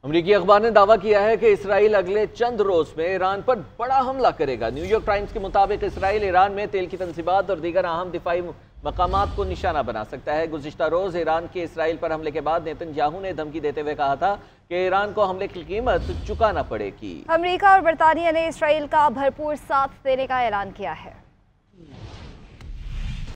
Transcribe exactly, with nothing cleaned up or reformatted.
अमरीकी अखबार ने दावा किया है कि इसराइल अगले चंद रोज में ईरान पर बड़ा हमला करेगा। न्यूयॉर्क टाइम्स के मुताबिक इसराइल ईरान में तेल की तंसीबात और दीगर अहम दिफाई मकामात को निशाना बना सकता है। गुज़िश्ता रोज ईरान के इसराइल पर हमले के बाद नेतन्याहू ने धमकी देते हुए कहा था कि ईरान को हमले की कीमत चुकाना पड़ेगी। अमरीका और बरतानिया ने इसराइल का भरपूर साथ देने का ऐलान किया है।